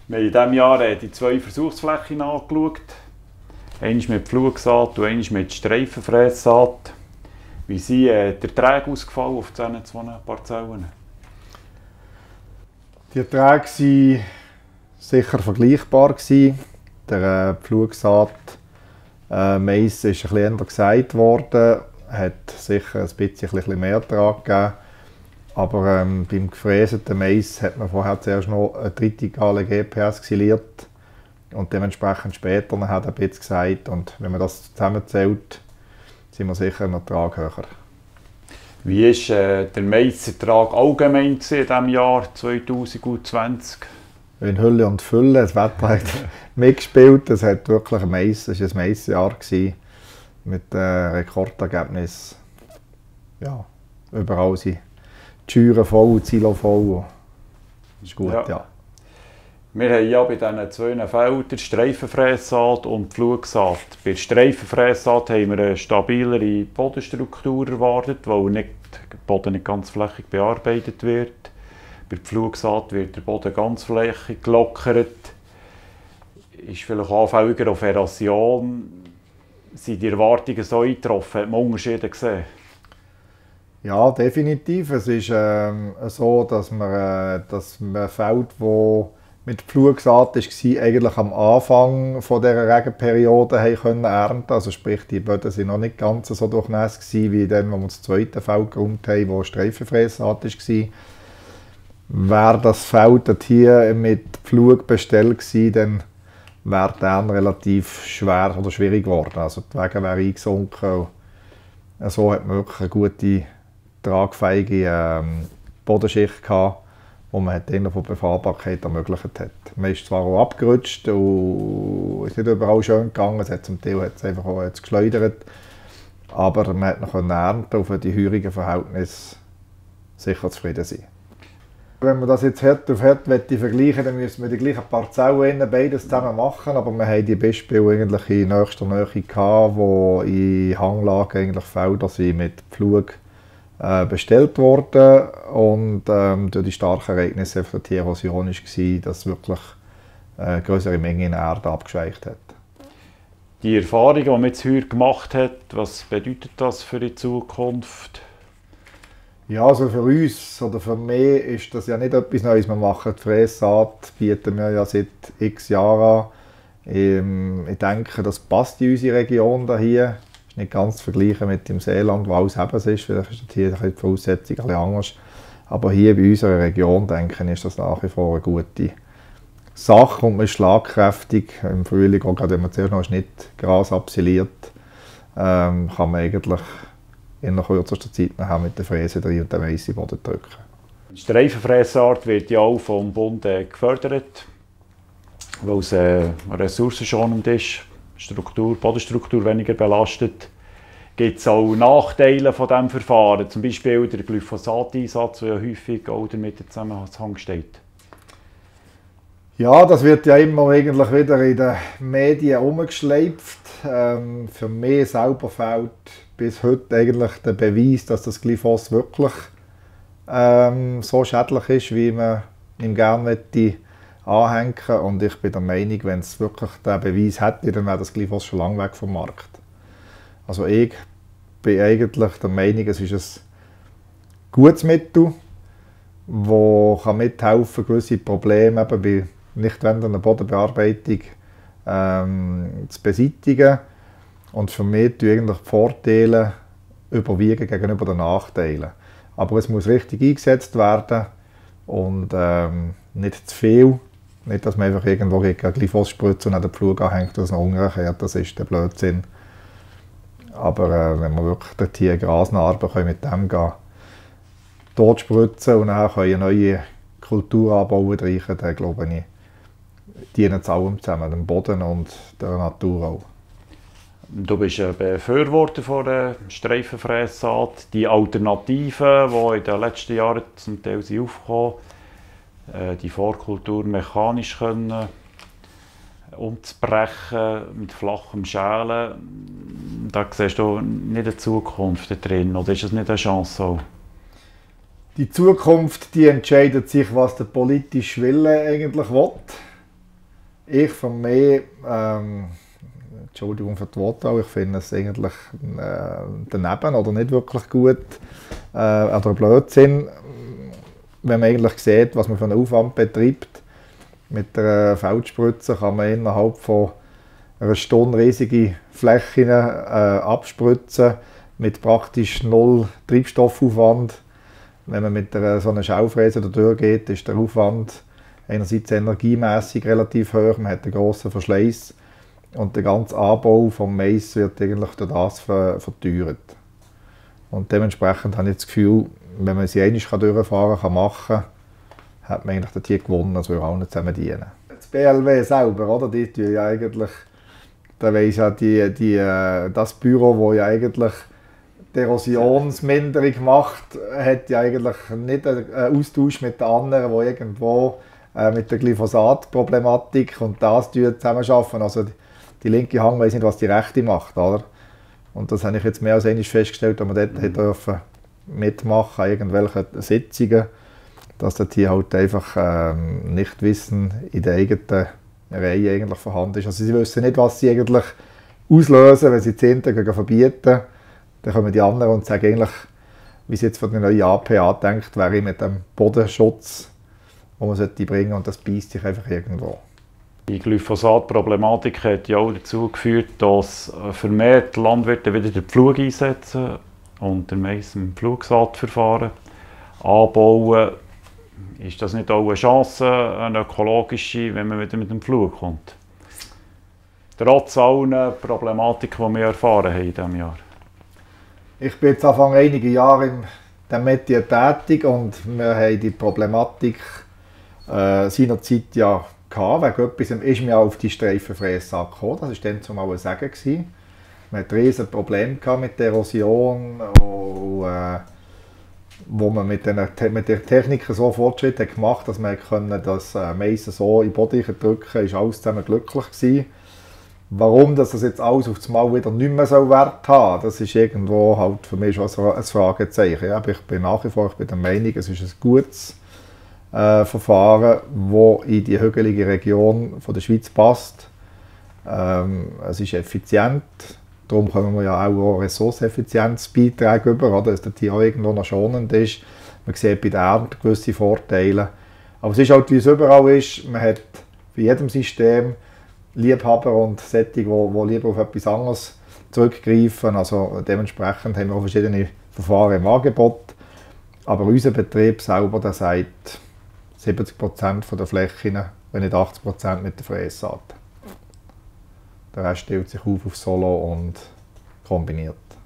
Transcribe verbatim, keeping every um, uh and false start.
Wir haben in diesem Jahr die zwei Versuchsflächen angeschaut. Einmal mit Pflugsaat und einmal mit Streifenfrässaat. Wie sind äh, die Erträge ausgefallen auf diesen zwei Parzellen? Die Erträge waren sicher vergleichbar. Der äh, Pflugsaat äh, Mais ist ein bisschen eher gesagt worden, hat sicher ein bisschen, ein bisschen mehr Ertrag gegeben. Aber ähm, beim gefräseten Mais hat man vorher zuerst noch eine tritikale G P S xyliert und dementsprechend später hat er ein bisschen gesagt. Und wenn man das zusammenzählt, sind wir sicher einen Ertrag höher. Wie war äh, der Maisertrag allgemein in diesem Jahr zwanzig zwanzig? In Hülle und Fülle. Das Wetter hat mitgespielt. Es hat wirklich ein Mais, es war ein Maisjahr mit äh, Rekordergebnis. Ja, überall sind die Scheuren voll, die Silo voll. Das ist gut, ja. ja. Wir haben ja bei diesen zwei Feldern Streifenfrässaat und Pflugsaat. Bei Streifenfrässaat haben wir eine stabilere Bodenstruktur erwartet, weil nicht, der Boden nicht ganz flächig bearbeitet wird. Bei Pflugsaat wird der Boden ganz flächig gelockert. Ist vielleicht anfälliger auf Erosion. Sind die Erwartungen so eingetroffen? Hat man Unterschiede gesehen? Ja, definitiv. Es ist ähm, so, dass man, äh, dass man ein Feld, das mit Pflugsaat war, eigentlich am Anfang von dieser Regenperiode haben können ernten. Also sprich, die Böden waren noch nicht ganz so durchnässt wie dann, wo wir das zweite Feld geräumt haben, wo Streifenfrässaat war. Wäre das Feld hier mit Pflug bestellt gewesen, dann wäre der Ernte relativ schwer oder schwierig geworden. Also die Wege wären eingesunken. Und so hat man wirklich eine gute, tragfähige ähm, Bodenschicht gehabt, wo man von der Befahrbarkeit ermöglicht hat. Man ist zwar auch abgerutscht und ist nicht überall schön gegangen, es hat zum Teil hat es einfach auch jetzt geschleudert, aber man hat noch ernten und für die heurigen Verhältnisse sicher zufrieden sein. Wenn man das jetzt Herd auf Herd vergleichen, dann müssen wir die gleichen Parzellen beides zusammen machen, aber wir haben die Beispiele eigentlich in nächster Nähe gehabt, wo in Hanglagen eigentlich Felder sind mit Pflug äh, bestellt wurden und ähm, durch die starken Ereignisse für die Erosion war, dass wirklich eine größere Menge in der Erde abgeschweicht hat. Die Erfahrung, die man jetzt heute gemacht hat, was bedeutet das für die Zukunft? Ja, also für uns oder für mich ist das ja nicht etwas Neues. Wir machen die Frässaat, bieten wir ja seit x Jahren an. Ich denke, das passt in unsere Region hier. Das ist nicht ganz zu vergleichen mit dem Seeland, wo alles Hebens ist. Vielleicht ist hier die Voraussetzung ein bisschen anders. Aber hier bei unserer Region, denke ich, ist das nach wie vor eine gute Sache und man ist schlagkräftig. Im Frühling, auch gerade wenn man zuerst noch Schnittgras absiliert, ähm, kann man eigentlich in kürzester Zeit nachher mit der Fräse drin und den Mais in den Boden drücken. Die Streifenfräsart wird ja auch vom Bund äh, gefördert, weil es äh, ressourcenschonend ist, Struktur, Bodenstruktur weniger belastet. Gibt es auch Nachteile von diesem Verfahren, zum Beispiel der Glyphosat-Einsatz, der ja häufig auch damit in Zusammenhang steht? Ja, das wird ja immer eigentlich wieder in den Medien herumgeschleift. Ähm, für mich selber fehlt bis heute eigentlich der Beweis, dass das Glyphos wirklich ähm, so schädlich ist, wie man ihm gerne anhängen möchte. Und ich bin der Meinung, wenn es wirklich diesen Beweis hätte, dann wäre das Glyphos schon lange weg vom Markt. Also ich bin eigentlich der Meinung, es ist ein gutes Mittel, das mithelfen kann, gewisse Probleme eben bei nicht wendender Bodenbearbeitung ähm, zu beseitigen. Und für mich überwiegen eigentlich die Vorteile überwiegen gegenüber den Nachteilen. Aber es muss richtig eingesetzt werden und ähm, nicht zu viel. Nicht, dass man einfach irgendwo gegen Glyphos spritzt und an den Pflug anhängt und es noch umgekehrt. Das ist der Blödsinn. Aber äh, wenn wir wirklich dort hier Grasnarben mit dem gehen, dort spritzen und dann eine neue Kultur anbauen, dann glaube ich, dienen es allem zusammen, dem Boden und der Natur auch. Du bist ein Befürworter von der Streifenfrässaat. Die Alternativen, die in den letzten Jahren zum Teil sind aufgekommen sind, die Vorkultur mechanisch können, umzubrechen mit flachem Schälen, da siehst du nicht eine Zukunft drin, oder ist das nicht eine Chance auch? Die Zukunft, die entscheidet sich, was der politische Wille eigentlich will. Ich von mir, ähm, Entschuldigung für die Wortwahl, ich finde es eigentlich äh, daneben oder nicht wirklich gut äh, oder Blödsinn, wenn man eigentlich sieht, was man für einen Aufwand betreibt. Mit der Feldspritze kann man innerhalb von einer Stunde riesige Flächen äh, abspritzen mit praktisch null Treibstoffaufwand. Wenn man mit einer, so einer Schaufräse durchgeht, ist der Aufwand einerseits energiemässig relativ hoch, man hat einen grossen Verschleiß und der ganze Anbau vom Mais wird eigentlich durch das verteuert. Und dementsprechend habe ich das Gefühl, wenn man sie einmal durchfahren kann, machen, hat man eigentlich hier gewonnen, als wir alle zusammen dienen. Das B L W selber, oder, die tun ja eigentlich, da weiss ja die, die, das Büro, das ja eigentlich die Erosionsminderung macht, hat ja eigentlich nicht einen Austausch mit den anderen, die irgendwo äh, mit der Glyphosat-Problematik und das zusammenarbeiten. Also die, die linke Hand weiss nicht, was die rechte macht. Oder? Und das habe ich jetzt mehr als einmal festgestellt, als wir dort mhm. dürfen mitmachen an irgendwelchen Sitzungen, dass das hier halt einfach ähm, Nichtwissen in der eigenen Reihe eigentlich vorhanden ist. Also sie wissen nicht, was sie eigentlich auslösen, wenn sie die Zehnte verbieten. Dann kommen die anderen und sagen eigentlich, wie es jetzt von der neuen A P A denkt, wäre mit dem Bodenschutz, den man sollte bringen, und das beißt sich einfach irgendwo. Die Glyphosat-Problematik hat ja auch dazu geführt, dass vermehrt Landwirte wieder den Pflug einsetzen und den Mais im Pflugsaatverfahren anbauen. Ist das nicht auch eine Chance, eine ökologische, wenn man wieder mit dem Pflug kommt? Trotz allen Problematiken, die wir erfahren haben in diesem Jahr. Ich bin jetzt Anfang einige Jahre in diesem Metier tätig und wir haben die Problematik äh, seinerzeit ja gehabt. Wegen etwas ist mir auf die Streifenfrässaat gekommen. Das war dann zumal ein Sagen gewesen. Man hatte riesen Probleme mit der Erosion, und, äh, wo man mit, den, mit der Technik so Fortschritte gemacht hat, dass man können, das äh, Mais so in den Boden drücken konnte, ist alles zusammen glücklich gewesen. Warum dass das jetzt alles auf das Mal wieder nicht mehr so Wert hat, das ist irgendwo halt für mich schon ein Fragezeichen. Ja, aber ich bin nach wie vor ich bin der Meinung, es ist ein gutes äh, Verfahren, das in die hügelige Region von der Schweiz passt. Ähm, es ist effizient, darum können wir ja auch Ressourceneffizienzbeiträge über, oder, dass das hier auch irgendwo noch schonend ist. Man sieht bei der Ernte gewisse Vorteile. Aber es ist halt, wie es überall ist, man hat bei jedem System Liebhaber und solche, die, die lieber auf etwas anderes zurückgreifen. Also dementsprechend haben wir auch verschiedene Verfahren im Angebot. Aber unser Betrieb selber, der sagt siebzig Prozent der Flächen, wenn nicht achtzig Prozent mit der Frässaat. Der Rest stellt sich auf auf Solo und kombiniert.